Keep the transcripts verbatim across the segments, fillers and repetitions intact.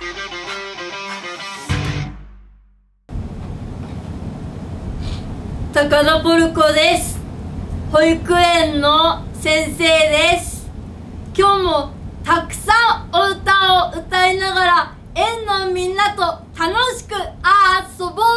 高田ポルコです。保育園の先生です。今日もたくさんお歌を歌いながら園のみんなと楽しく遊ぼう。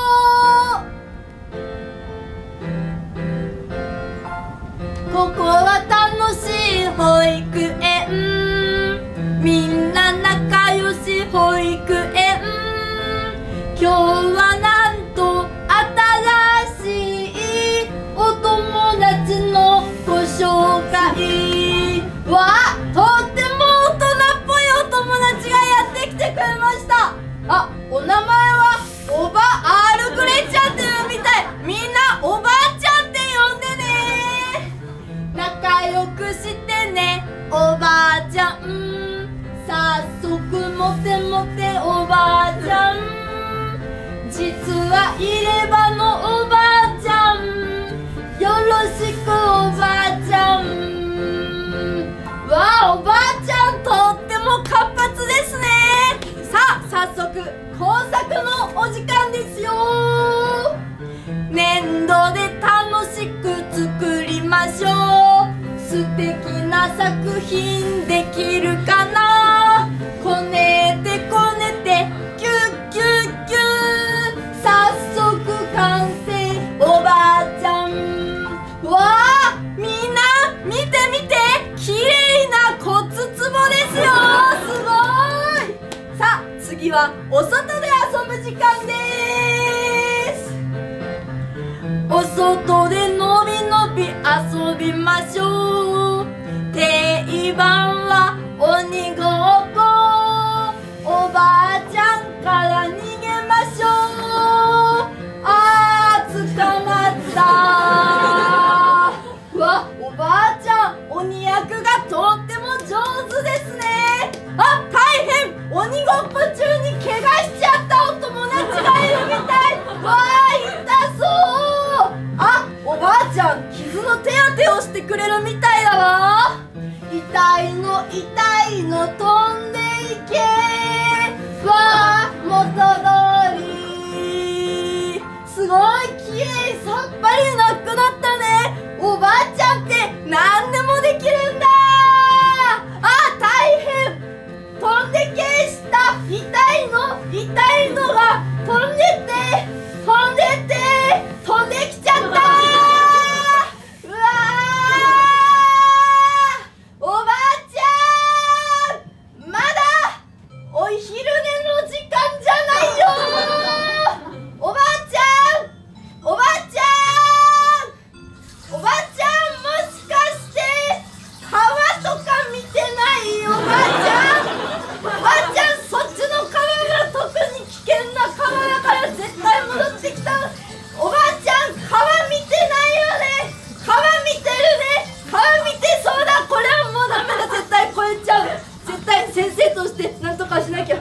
ここは楽しい保育園、みんな仲良し保育園。今日はなんと新しいお友達のご紹介。わあ、とっても大人っぽいお友達がやってきてくれました。あ、お名前はおばアールグレイちゃんっていうみたい。みんなおばあちゃんって呼んでね。仲良くしてねおばあちゃん。早速モテモテおばあちゃん。実は入れ歯のおばあちゃん。よろしくおばあちゃん。わあ、おばあちゃんとっても活発ですね。さあ、早速工作のお時間ですよ。粘土で楽しく作りましょう。素敵な作品できるかな。こねてこねてキュッキュッキュッ。早速完成おばあちゃん。わあ、みんな見て見て、綺麗な骨壺ですよ。すごい。さあ、次はお外で遊ぶ時間です。お外でのびのび遊びましょう。定番は鬼ごっこ。おばあちゃんから逃げましょう。あー、捕まった。わ、おばあちゃん鬼役がとっても上手ですね。あ、大変、鬼ごっこ中に怪我しちゃったお友達がいるみたい。わー、痛そう。あ、おばあちゃん傷の手当てをしてくれるみたいだわ。痛いの痛いの飛んでいけ。わー、元通り。すごい綺麗、さっぱりなくなったね。おばあちゃんって何でもできるんだ。あ、大変、飛んでけした。痛いの痛いのが飛んでって飛んでって飛んできちゃった。うわー、おばあちゃん、まだお昼寝の時間じゃないよ。おばあちゃん、おばあちゃん、おばあちゃん、もしかして川とか見てない？おばあちゃん、おばあちゃん、そっちの川が特に危険な川だから絶対戻ってきた。おばあちゃん、川見てないよね。川見てるね。川見てそうだ。これはもうダメだ。絶対超えちゃう。絶対先生としてなんとかしなきゃ。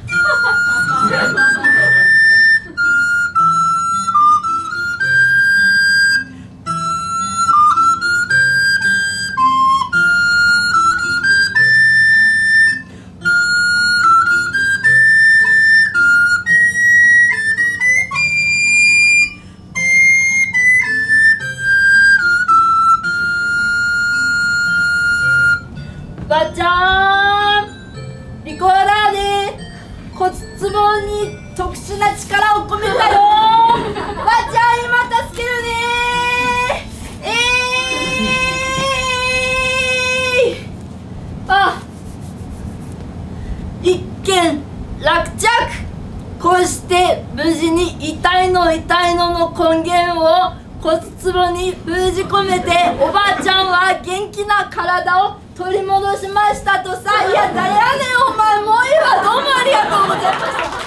ばあちゃん、リコーダーで骨壺に特殊な力を込めたよ。ばあちゃん、今助けるね。えー、あ、一件落着。こうして無事に痛いの痛いのの根源を骨壺に封じ込めて、おばあちゃんは元気な体を取り戻しましたとさ。いや、誰やねんお前。もういいわ。どうもありがとうございました。